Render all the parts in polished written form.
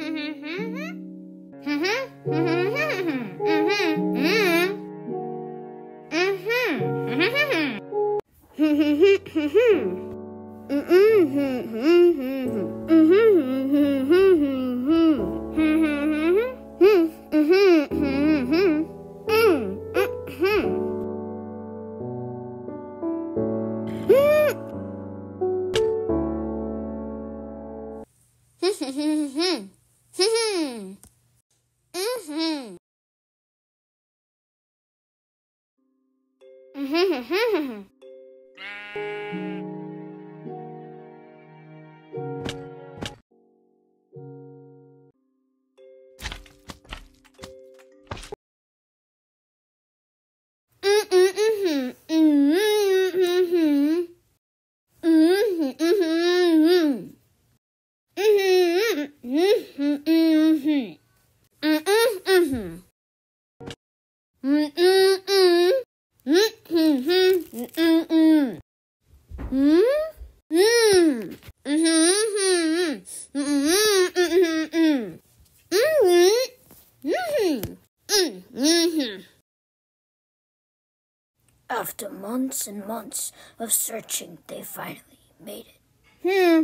After months and months of searching, they finally made it.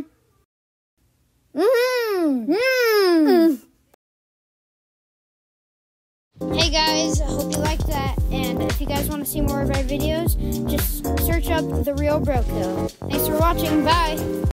Hey guys, I hope you liked that, and if you guys want to see more of our videos, just search up The Real Broco. Thanks for watching, bye!